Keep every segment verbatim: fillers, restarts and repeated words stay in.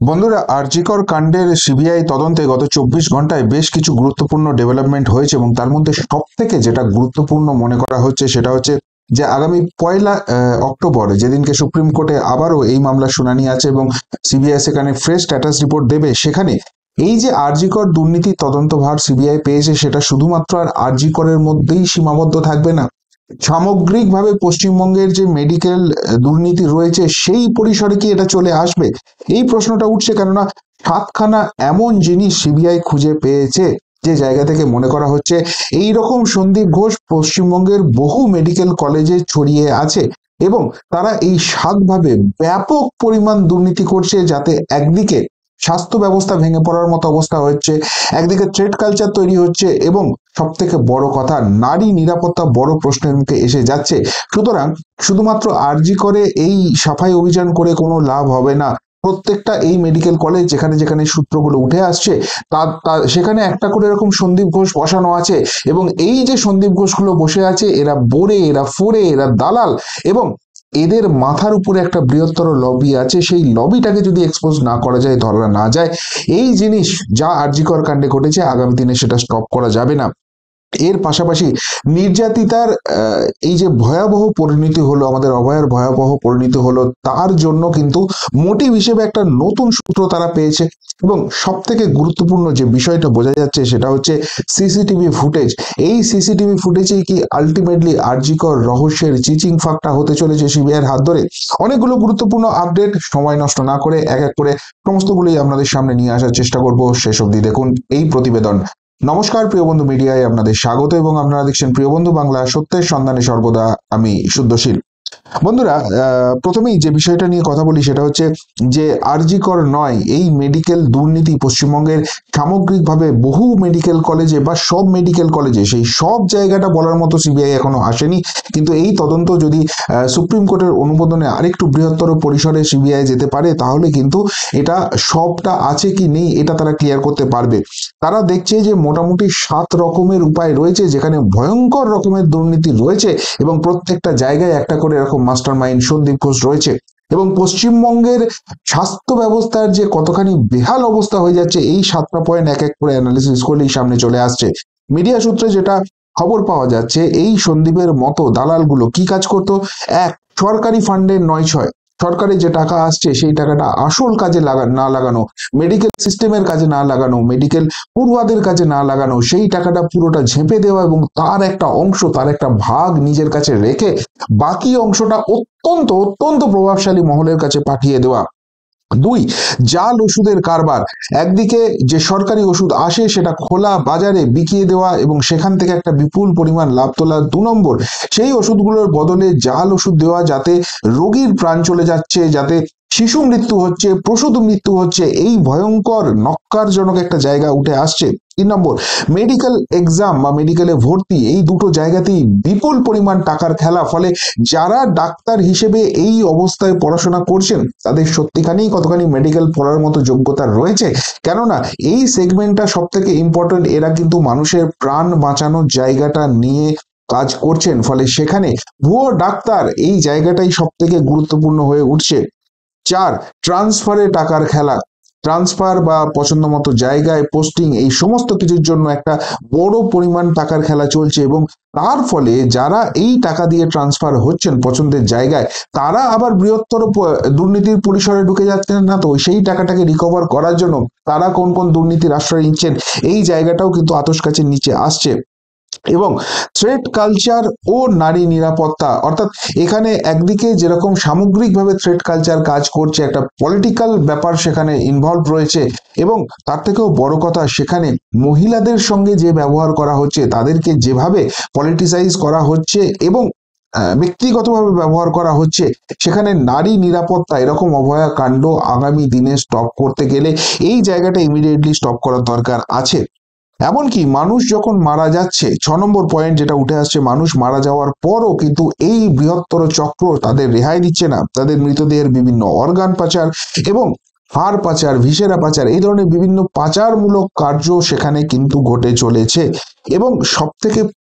বন্ধুরা, আরজিকর কাণ্ডের সিবিআই তদন্তে গত চব্বিশ ঘন্টায় বেশ কিছু গুরুত্বপূর্ণ ডেভেলপমেন্ট হয়েছে এবং তার মধ্যে সব থেকে যেটা গুরুত্বপূর্ণ মনে করা হচ্ছে সেটা হচ্ছে যে আগামী পয়লা আহ, অক্টোবর যেদিনকে সুপ্রিম কোর্টে আবারও এই মামলার শুনানি আছে এবং সিবিআই সেখানে ফ্রেশ স্ট্যাটাস রিপোর্ট দেবে। সেখানে এই যে আরজিকর দুর্নীতি তদন্তভার সিবিআই পেয়েছে সেটা শুধুমাত্র আর আরজিকরের মধ্যেই সীমাবদ্ধ থাকবে না, সামগ্রিকভাবে পশ্চিমবঙ্গের যে মেডিকেল দুর্নীতি রয়েছে সেই পরিসরে কি এটা চলে আসবে, এই প্রশ্নটা উঠছে। কেননা সাতখানা এমন জিনিস সিবিআই খুঁজে পেয়েছে যে জায়গা থেকে মনে করা হচ্ছে এই রকম সন্দীপ ঘোষ পশ্চিমবঙ্গের বহু মেডিকেল কলেজে ছড়িয়ে আছে এবং তারা এই সাতভাবে ব্যাপক পরিমাণ দুর্নীতি করছে, যাতে একদিকে স্বাস্থ্য ব্যবস্থা ভেঙে পড়ার মতো অবস্থা হচ্ছে, একদিকে থ্রেড কালচার তৈরি হচ্ছে এবং সব থেকে বড় কথা নারী নিরাপত্তা বড় প্রশ্নের মুখে এসে যাচ্ছে। সুতরাং শুধুমাত্র আরজি করে এই সাফাই অভিযান করে কোনো লাভ হবে না। প্রত্যেকটা এই মেডিকেল কলেজ যেখানে যেখানে সূত্রগুলো উঠে আসছে তার তার- সেখানে একটা করে এরকম সন্দীপ ঘোষ বসানো আছে এবং এই যে সন্দীপ ঘোষগুলো বসে আছে এরা বোরে, এরা ফোরে, এরা দালাল এবং এদের মাথার উপরে একটা বৃহত্তর লবি আছে। সেই লবিটাকে যদি এক্সপোজ না করা যায়, ধরা না যায়, এই জিনিস যা আরজিকর কাণ্ডে ঘটেছে আগামী দিনে সেটা স্টপ করা যাবে না। এর পাশাপাশি নির্যাতিতার আহ, এই যে ভয়াবহ পরিণতি হলো, আমাদের অভয়ার ভয়াবহ পরিণতি হলো, তার জন্য কিন্তু মোটিভ হিসেবে একটা নতুন সূত্র তারা পেয়েছে। এবং সব থেকে গুরুত্বপূর্ণ যে বিষয়টা বোঝা যাচ্ছে সেটা হচ্ছে সিসিটিভি ফুটেজ। এই সিসিটিভি ফুটেজেই কি আলটিমেটলি আরজিকর রহস্যের চিচিং ফাঁকটা হতে চলেছে সিবিআইয়ের হাত ধরে। অনেকগুলো গুরুত্বপূর্ণ আপডেট, সময় নষ্ট না করে এক এক করে সমস্তগুলোই আপনাদের সামনে নিয়ে আসার চেষ্টা করব। শেষ অবধি দেখুন এই প্রতিবেদন। নমস্কার প্রিয় বন্ধু, মিডিয়ায় আপনাদের স্বাগত এবং আপনারা দেখছেন প্রিয় বন্ধু বাংলা, সত্যের সন্ধানে সর্বদা আমি শুদ্ধশীল। বন্ধুরা, আহ, প্রথমেই যে বিষয়টা নিয়ে কথা বলি সেটা হচ্ছে যে আরজিকর নয়, এই মেডিকেল দুর্নীতি পশ্চিমবঙ্গের সামগ্রিকভাবে বহু মেডিকেল কলেজে বা সব মেডিকেল কলেজে, সেই সব জায়গাটা বলার মতো সিবিআই এখনো আসেনি। কিন্তু এই তদন্ত যদি আহ, সুপ্রিম কোর্টের অনুমোদনে আরেকটু বৃহত্তর পরিসরে সিবিআই যেতে পারে তাহলে কিন্তু এটা সবটা আছে কি নেই এটা তারা ক্লিয়ার করতে পারবে। তারা দেখছে যে মোটামুটি সাত রকমের উপায় রয়েছে যেখানে ভয়ঙ্কর রকমের দুর্নীতি রয়েছে এবং প্রত্যেকটা জায়গায় একটা করে এরকম মাস্টার মাইন্ড সন্দীপ ঘোষ রয়েছে। এবং পশ্চিমবঙ্গের স্বাস্থ্য ব্যবস্থার যে কতখানি বেহাল অবস্থা হয়ে যাচ্ছে এই সাতটা পয়েন্ট এক এক করে অ্যানালিসিস করলেই সামনে চলে আসছে। মিডিয়া সূত্রে যেটা খবর পাওয়া যাচ্ছে, এই সন্দীপের মতো দালালগুলো কি কাজ করতো। এক, সরকারি ফান্ডের নয় ছয়, সরকারের যে টাকা আসছে সেই টাকাটা আসল কাজে লাগা না লাগানো, মেডিকেল সিস্টেমের কাজে না লাগানো, মেডিকেল পড়ুয়াদের কাজে না লাগানো, সেই টাকাটা পুরোটা ঝেঁপে দেওয়া এবং তার একটা অংশ, তার একটা ভাগ নিজের কাছে রেখে বাকি অংশটা অত্যন্ত অত্যন্ত প্রভাবশালী মহলের কাছে পাঠিয়ে দেওয়া। দুই, জাল ওষুধের কারবার। একদিকে যে সরকারি ওষুধ আসে সেটা খোলা বাজারে বিকিয়ে দেওয়া এবং সেখান থেকে একটা বিপুল পরিমাণ লাভ তোলা। দু নম্বর, সেই ওষুধগুলোর বদলে জাল ওষুধ দেওয়া, যাতে রোগীর প্রাণ চলে যাচ্ছে, যাতে শিশু মৃত্যু হচ্ছে, প্রসূত মৃত্যু হচ্ছে, এই ভয়ঙ্কর নক্কারজনক একটা জায়গা উঠে আসছে। তিন নম্বর, মেডিকেল এক্সাম বা মেডিকেলে ভর্তি, এই দুটো জায়গাতেই বিপুল পরিমাণ টাকার খেলা। ফলে যারা ডাক্তার হিসেবে এই অবস্থায় পড়াশোনা করছেন তাদের সত্যিখানেই কতখানি মেডিকেল পড়ার মতো যোগ্যতা রয়েছে। কেননা এই সেগমেন্টটা সব থেকে ইম্পর্টেন্ট, এরা কিন্তু মানুষের প্রাণ বাঁচানোর জায়গাটা নিয়ে কাজ করছেন। ফলে সেখানে ভুয়ো ডাক্তার এই জায়গাটাই সব থেকে গুরুত্বপূর্ণ হয়ে উঠছে। চার, ট্রান্সফারে টাকার খেলা। ট্রান্সফার বা পছন্দ মতো জায়গায় পোস্টিং, এই সমস্ত কিছুর জন্য একটা বড় পরিমাণ টাকার খেলা চলছে এবং তার ফলে যারা এই টাকা দিয়ে ট্রান্সফার হচ্ছেন পছন্দের জায়গায়, তারা আবার বৃহত্তর প- দুর্নীতির পরিসরে ঢুকে যাচ্ছেন না। তো সেই টাকাটাকে রিকভার করার জন্য তারা কোন কোন দুর্নীতির আশ্রয় নিচ্ছেন এই জায়গাটাও কিন্তু আতশ কাছের নিচে আসছে। এবং থ্রেড কালচার ও নারী নিরাপত্তা, অর্থাৎ এখানে একদিকে যেরকম সামগ্রিকভাবে থ্রেড কালচার কাজ করছে, একটা পলিটিক্যাল ব্যাপার সেখানে ইনভলভ রয়েছে এবং তার থেকেও বড় কথা সেখানে মহিলাদের সঙ্গে যে ব্যবহার করা হচ্ছে, তাদেরকে যেভাবে পলিটিসাইজ করা হচ্ছে এবং আহ, ব্যক্তিগতভাবে ব্যবহার করা হচ্ছে, সেখানে নারী নিরাপত্তা এরকম অভয়া কাণ্ড আগামী দিনে স্টপ করতে গেলে এই জায়গাটা ইমিডিয়েটলি স্টপ করার দরকার আছে। এমনকি মানুষ যখন মারা যাচ্ছে, ছ নম্বর পয়েন্ট যেটা উঠে আসছে, মানুষ মারা যাওয়ার পরও কিন্তু এই বৃহত্তর চক্র তাদের রেহাই দিচ্ছে না। তাদের মৃতদেহের বিভিন্ন অর্গান পাচার এবং হাড় পাচার, ভিসেরা পাচার, এই ধরনের বিভিন্ন পাচারমূলক কার্য সেখানে কিন্তু ঘটে চলেছে। এবং সব থেকে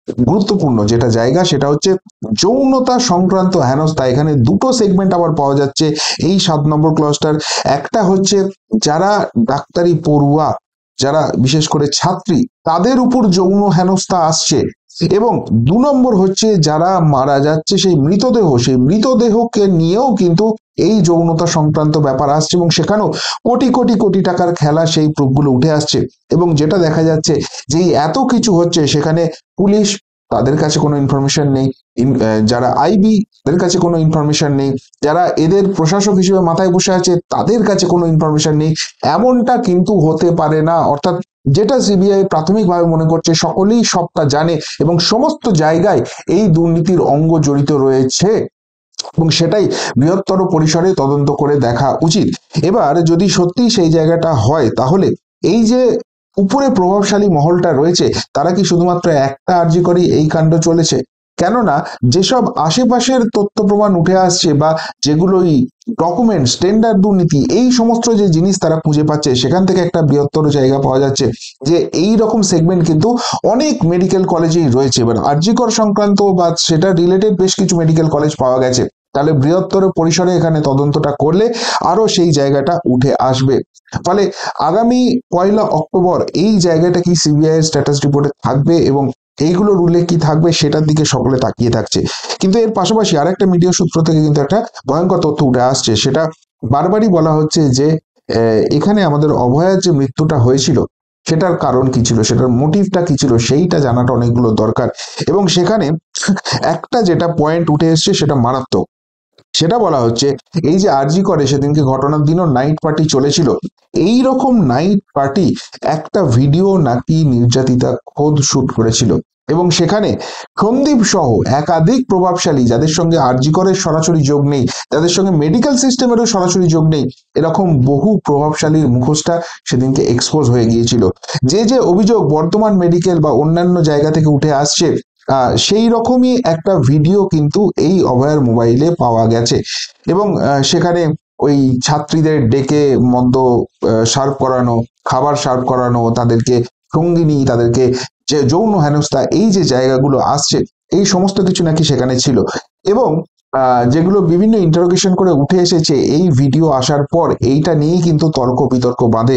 গুরুত্বপূর্ণ যেটা জায়গা সেটা হচ্ছে যৌনতা সংক্রান্ত হেনস্থা। এখানে দুটো সেগমেন্ট আবার পাওয়া যাচ্ছে এই সাত নম্বর ক্লজটার। একটা হচ্ছে যারা ডাক্তারি পড়ুয়া, যারা বিশেষ করে ছাত্রী, তাদের উপর যৌন হেনস্থা আসছে। এবং দু নম্বর হচ্ছে যারা মারা যাচ্ছে সেই মৃতদেহ, সেই মৃতদেহকে নিয়েও কিন্তু এই যৌনতা সংক্রান্ত ব্যাপার আসছে এবং সেখানেও কোটি কোটি কোটি টাকার খেলা সেই প্রুফগুলো উঠে আসছে। এবং যেটা দেখা যাচ্ছে যে এত কিছু হচ্ছে সেখানে পুলিশ, তাদের কাছে কোনো ইনফরমেশন নেই, যারা আইবি তাদের কাছে কোনো ইনফরমেশন নেই, যারা এদের প্রশাসক হিসেবে মাথায় বসে আছে তাদের কাছে কোনো ইনফরমেশন নেই। এমনটা কিন্তু হতে পারে না। অর্থাৎ যেটা সিবিআই প্রাথমিকভাবে মনে করছে সকলেই সবটা জানে এবং সমস্ত জায়গায় এই দুর্নীতির অঙ্গ জড়িত রয়েছে এবং সেটাই বৃহত্তর পরিসরে তদন্ত করে দেখা উচিত। এবার যদি সত্যি সেই জায়গাটা হয় তাহলে এই যে উপরে প্রভাবশালী মহলটা রয়েছে তারা কি শুধুমাত্র একটা আর্জি করেই এই কাণ্ড চলেছে? কেননা যেসব আশেপাশের তথ্য প্রমাণ উঠে আসছে বা যেগুলোই ডকুমেন্টস, টেন্ডার দুর্নীতি, এই সমস্ত যে জিনিস তারা খুঁজে পাচ্ছে সেখান থেকে একটা বৃহত্তর জায়গা পাওয়া যাচ্ছে যে এই রকম সেগমেন্ট কিন্তু অনেক মেডিকেল কলেজেই রয়েছে। এবার আরজিকর সংক্রান্ত বা সেটা রিলেটেড বেশ কিছু মেডিকেল কলেজ পাওয়া গেছে, তাহলে বৃহত্তর পরিসরে এখানে তদন্তটা করলে আরো সেই জায়গাটা উঠে আসবে। ফলে আগামী পয়লা অক্টোবর এই জায়গাটা কি সিবিআই এর স্ট্যাটাস রিপোর্টে থাকবে এবং এইগুলোর উল্লেখ কি থাকবে সেটার দিকে সকলে তাকিয়ে থাকছে। কিন্তু এর পাশাপাশি আরেকটা মিডিয়া সূত্র থেকে কিন্তু একটা ভয়ঙ্কর তথ্য উঠে আসছে, সেটা বারবারই বলা হচ্ছে যে এখানে আমাদের অভয়ার যে মৃত্যুটা হয়েছিল সেটার কারণ কি ছিল, সেটার মোটিভটা কি ছিল, সেইটা জানাটা অনেকগুলো দরকার। এবং সেখানে একটা যেটা পয়েন্ট উঠে এসছে সেটা মারাত্মক। সেটা বলা হচ্ছে এই যে আরজি করে সেদিনকে ঘটনার দিনও নাইট পার্টি চলেছিল, এই রকম নাইট পার্টি একটা ভিডিও নাকি নির্যাতিতা খোদ শুট করেছিল এবং সেখানে সন্দীপ সহ একাধিক প্রভাবশালী যাদের সঙ্গে আরজি করের সরাসরি যোগ নেই, যাদের সঙ্গে মেডিকেল সিস্টেমেরও সরাসরি যোগ নেই, এরকম বহু প্রভাবশালীর মুখোশটা সেদিনকে এক্সপোজ হয়ে গিয়েছিল। যে যে অভিযোগ বর্ধমান মেডিকেল বা অন্যান্য জায়গা থেকে উঠে আসছে সেই রকমই একটা ভিডিও কিন্তু এই অভয়ার মোবাইলে পাওয়া গেছে এবং সেখানে ওই ছাত্রীদের ডেকে মদ্য সার্ভ করানো, খাবার সার্ভ করানো, তাদেরকে সঙ্গিনী, তাদেরকে যে যৌন হেনস্থা, এই যে জায়গাগুলো আসছে এই সমস্ত কিছু নাকি সেখানে ছিল। এবং যেগুলো বিভিন্ন ইন্টারোগেশন করে উঠে এসেছে এই ভিডিও আসার পর এইটা নিয়েই কিন্তু তর্ক বিতর্ক বাঁধে।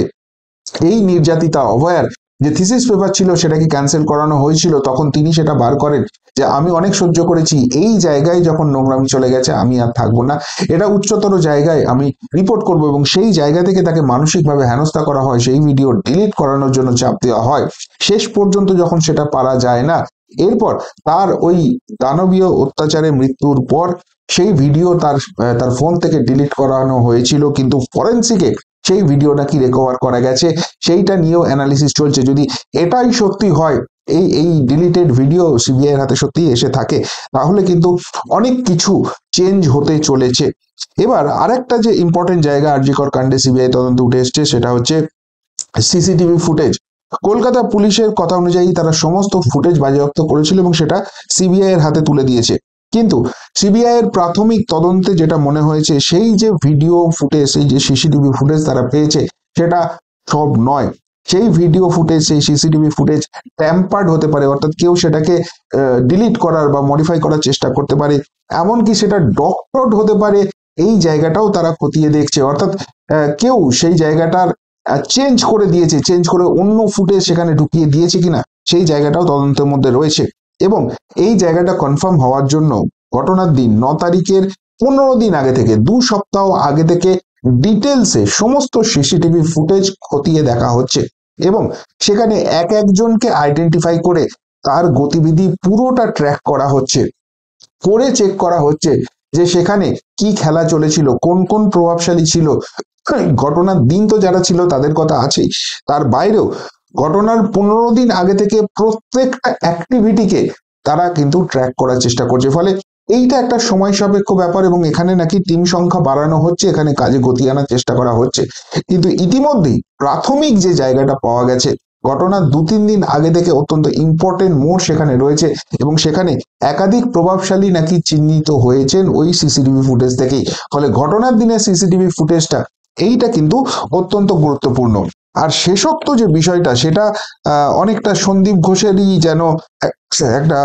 এই নির্যাতিতা অভয়ার যে থিসিস পেপার ছিল সেটাকে ক্যান্সেল করানো হয়েছিল, তখন তিনি সেটা বার করেন যে আমি অনেক সহ্য করেছি, এই জায়গায় যখন নোংরামি চলে গেছে আমি আর থাকবো না, এটা উচ্চতর জায়গায় আমি রিপোর্ট করব। এবং সেই জায়গা থেকে তাকে মানসিকভাবে হেনস্থা করা হয়, সেই ভিডিও ডিলিট করানোর জন্য চাপ দেওয়া হয়। শেষ পর্যন্ত যখন সেটা পারা যায় না, এরপর তার ওই দানবীয় অত্যাচারে মৃত্যুর পর সেই ভিডিও তার তার ফোন থেকে ডিলিট করানো হয়েছিল, কিন্তু ফরেন্সিকে সেই ভিডিও নাকি রিকভার করা গেছে, সেইটা নিয়েও অ্যানালিসিস চলছে। যদি এটাই সত্যি হয়, এই এই ডিলিটেড ভিডিও সিবিআই এর হাতে সত্যি এসে থাকে, তাহলে কিন্তু অনেক কিছু চেঞ্জ হতে চলেছে। এবার আরেকটা যে ইম্পর্টেন্ট জায়গা আরজিকর কাণ্ডে সিবিআই তদন্ত উঠে এসছে সেটা হচ্ছে সিসিটিভি ফুটেজ। কলকাতা পুলিশের কথা অনুযায়ী তারা সমস্ত ফুটেজ বাজেয়াপ্ত করেছিল এবং সেটা সিবিআই এর হাতে তুলে দিয়েছে। কিন্তু সিবিআই এর প্রাথমিক তদন্তে যেটা মনে হয়েছে সেই যে ভিডিও ফুটেজ, সেই যে সিসিটিভি ফুটেজ তারা পেয়েছে সেটা সব নয়। সেই ভিডিও ফুটেজ, সেই সিসিটিভি ফুটেজ ট্যাম্পার্ড হতে পারে, অর্থাৎ কেউ সেটাকে ডিলিট করার বা মডিফাই করার চেষ্টা করতে পারে, এমনকি সেটা ডক্টরড হতে পারে, এই জায়গাটাও তারা খতিয়ে দেখছে। অর্থাৎ কেউ সেই জায়গাটার চেঞ্জ করে দিয়েছে, চেঞ্জ করে অন্য ফুটেজ সেখানে ঢুকিয়ে দিয়েছে কিনা সেই জায়গাটাও তদন্তের মধ্যে রয়েছে। এবং এই জায়গাটা কনফার্ম হওয়ার জন্য ঘটনার দিন ন তারিখের পনেরো দিন আগে থেকে, দু সপ্তাহ আগে থেকে ডিটেলসে সমস্ত সিসিটিভি ফুটেজ খতিয়ে দেখা হচ্ছে এবং সেখানে এক একজনকে আইডেন্টিফাই করে তার গতিবিধি পুরোটা ট্র্যাক করা হচ্ছে, করে চেক করা হচ্ছে যে সেখানে কি খেলা চলেছিল, কোন কোন প্রভাবশালী ছিল। ঘটনার দিন তো যারা ছিল তাদের কথা আছেই, তার বাইরেও ঘটনার পনেরো দিন আগে থেকে প্রত্যেকটা অ্যাক্টিভিটিকে তারা কিন্তু ট্র্যাক করার চেষ্টা করছে। ফলে এইটা একটা সময় সাপেক্ষ ব্যাপার এবং এখানে নাকি টিম সংখ্যা বাড়ানো হচ্ছে, এখানে কাজে গতি আনার চেষ্টা করা হচ্ছে। কিন্তু ইতিমধ্যেই প্রাথমিক যে জায়গাটা পাওয়া গেছে, ঘটনার দু তিন দিন আগে থেকে অত্যন্ত ইম্পর্টেন্ট মোড় সেখানে রয়েছে এবং সেখানে একাধিক প্রভাবশালী নাকি চিহ্নিত হয়েছেন ওই সিসিটিভি ফুটেজ থেকেই। ফলে ঘটনার দিনের সিসিটিভি ফুটেজটা এইটা কিন্তু অত্যন্ত গুরুত্বপূর্ণ। আর শেষোক্ত যে বিষয়টা সেটা আহ, অনেকটা সন্দীপ ঘোষেরই যেন একটা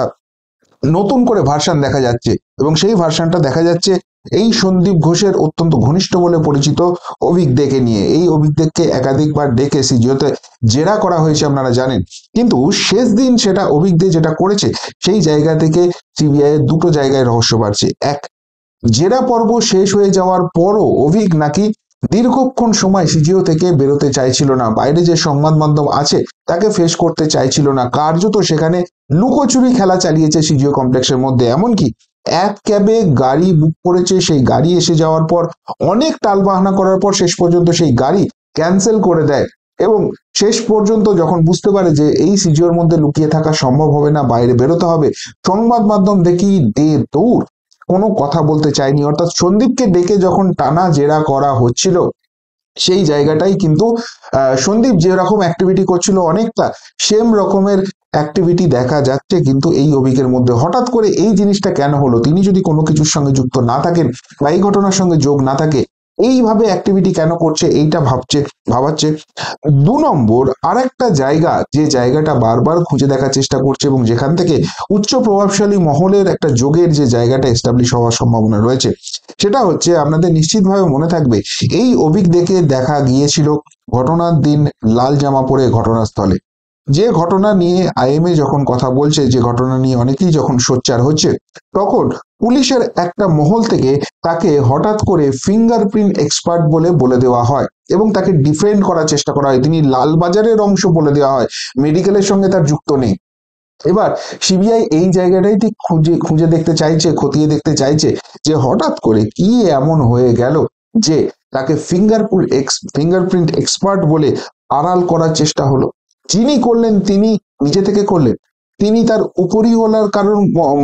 নতুন করে ভার্সান দেখা যাচ্ছে, এবং সেই ভার্সানটা দেখা যাচ্ছে এই সন্দীপ ঘোষের অত্যন্ত ঘনিষ্ঠ বলে পরিচিত অভিক দেকে নিয়ে। এই অভিক দেককে একাধিকবার ডেকে সিজিওতে জেরা করা হয়েছে, আপনারা জানেন। কিন্তু শেষ দিন সেটা অভিক দে যেটা করেছে, সেই জায়গা থেকে সিবিআই এর দুটো জায়গায় রহস্য বাড়ছে। এক, জেরা পর্ব শেষ হয়ে যাওয়ার পরও অভিক নাকি দীর্ঘক্ষণ সময় সিজিও থেকে বেরোতে চাইছিল না, বাইরে যে সংবাদ মাধ্যম আছে তাকে ফেস করতে চাইছিল না, কার্যত সেখানে লুকোচুরি খেলা চালিয়েছে সিজিও কমপ্লেক্সের মধ্যে। এমনকি এক ক্যাবে গাড়ি বুক করেছে, সেই গাড়ি এসে যাওয়ার পর অনেক টালবাহানা করার পর শেষ পর্যন্ত সেই গাড়ি ক্যান্সেল করে দেয়, এবং শেষ পর্যন্ত যখন বুঝতে পারে যে এই সিজিওর মধ্যে লুকিয়ে থাকা সম্ভব হবে না, বাইরে বেরোতে হবে, সংবাদ মাধ্যম দেখি দে দৌড়, কোনো কথা বলতে চায়নি। অর্থাৎ সন্দীপকে ডেকে যখন টানা জেরা করা হচ্ছিল, সেই জায়গাটাই কিন্তু আহ, সন্দীপ যেরকম অ্যাক্টিভিটি করছিল অনেকটা সেম রকমের অ্যাক্টিভিটি দেখা যাচ্ছে কিন্তু এই অভিকের মধ্যে। হঠাৎ করে এই জিনিসটা কেন হলো? তিনি যদি কোনো কিছুর সঙ্গে যুক্ত না থাকেন বা এই ঘটনার সঙ্গে যোগ না থাকে, এইভাবে অ্যাক্টিভিটি কেন করছে, এইটা ভাবছে ভাবাচ্ছে। দু নম্বর আর একটা জায়গা, যে জায়গাটা বারবার খুঁজে দেখার চেষ্টা করছে এবং যেখান থেকে উচ্চ প্রভাবশালী মহলের একটা যোগের যে জায়গাটা এস্টাবলিশ হওয়ার সম্ভাবনা রয়েছে, সেটা হচ্ছে আপনাদের নিশ্চিতভাবে মনে থাকবে এই অভিক দেখে দেখা গিয়েছিল ঘটনার দিন লাল জামা পরে ঘটনাস্থলে। যে ঘটনা নিয়ে আইএমএ যখন কথা বলছে, যে ঘটনা নিয়ে অনেকেই যখন সোচ্চার হচ্ছে, তখন পুলিশের একটা মহল থেকে তাকে হঠাৎ করে ফিঙ্গারপ্রিন্ট এক্সপার্ট বলে বলে দেওয়া হয় এবং তাকে ডিফেন্ড করার চেষ্টা করা হয়। তিনি লালবাজারের অংশ বলে দেওয়া হয়, মেডিকেলের সঙ্গে তার যুক্ত নেই। এবার সিবিআই এই জায়গাটাই ঠিক খুঁজে খুঁজে দেখতে চাইছে, খতিয়ে দেখতে চাইছে যে হঠাৎ করে কি এমন হয়ে গেল যে তাকে ফিঙ্গারপ্রিন্ট এক্স ফিঙ্গারপ্রিন্ট এক্সপার্ট বলে আড়াল করার চেষ্টা হলো। যিনি করলেন তিনি নিজে থেকে করলেন, তিনি তার উপরিওয়ালার কারণ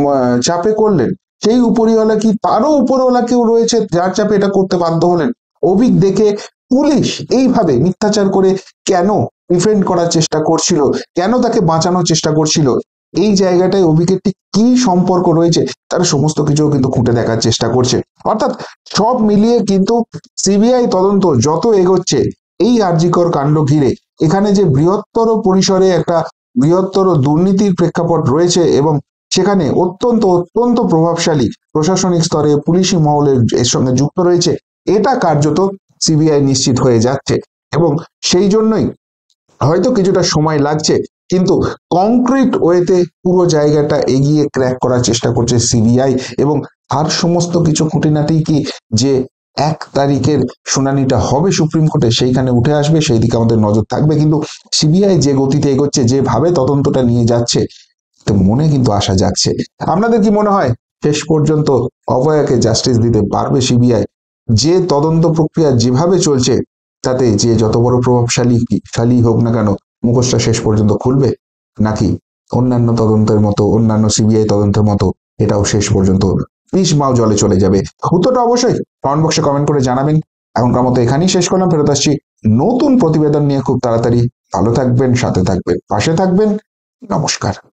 চাপে করলেন, সেই উপরিওয়ালা কি তারও উপরওয়ালা কেউ রয়েছে যার চাপে এটা করতে বাধ্য হলেন? অভিক দেখে পুলিশ এইভাবে মিথ্যাচার করে কেন ডিফেন্ড করার চেষ্টা করছিল, কেন তাকে বাঁচানোর চেষ্টা করছিল, এই জায়গাটায় অভিকের ঠিক কি সম্পর্ক রয়েছে, তার সমস্ত কিছু কিন্তু খুঁটে দেখার চেষ্টা করছে। অর্থাৎ সব মিলিয়ে কিন্তু সিবিআই তদন্ত যত এগোচ্ছে এই আরজিকর কাণ্ড ঘিরে, এখানে যে বৃহত্তর পরিসরে একটা বৃহত্তর দুর্নীতির প্রেক্ষাপট রয়েছে এবং সেখানে অত্যন্ত অত্যন্ত প্রভাবশালী প্রশাসনিক স্তরে পুলিশি মহলের এর সঙ্গে যুক্ত রয়েছে, এটা কার্যত সিবিআই নিশ্চিত হয়ে যাচ্ছে। এবং সেই জন্যই হয়তো কিছুটা সময় লাগছে, কিন্তু কংক্রিট ওয়েতে পুরো জায়গাটা এগিয়ে ক্র্যাক করার চেষ্টা করছে সিবিআই। এবং আর সমস্ত কিছু খুঁটিনাটি কি, যে এক তারিখের শুনানিটা হবে সুপ্রিম কোর্টে, সেইখানে উঠে আসবে, সেই দিকে আমাদের নজর থাকবে। কিন্তু সিবিআই যে গতিতে এগোচ্ছে, যেভাবে তদন্তটা নিয়ে যাচ্ছে, তো মনে কিন্তু আশা যাচ্ছে। আপনাদের কি মনে হয় শেষ পর্যন্ত অভয়াকে জাস্টিস দিতে পারবে সিবিআই? যে তদন্ত প্রক্রিয়া যেভাবে চলছে, তাতে যে যত বড় প্রভাবশালী শালী হোক না কেন, মুখোশটা শেষ পর্যন্ত খুলবে, নাকি অন্যান্য তদন্তের মতো, অন্যান্য সিবিআই তদন্তের মতো এটাও শেষ পর্যন্ত পিস মাও জলে চলে যাবে? উত্তরটা অবশ্যই কমেন্ট বক্সে কমেন্ট করে জানাবেন। এখনকার মতো এখানেই শেষ করলাম, ফেরত আসছি নতুন প্রতিবেদন নিয়ে খুব তাড়াতাড়ি। ভালো থাকবেন, সাথে থাকবেন, পাশে থাকবেন। নমস্কার।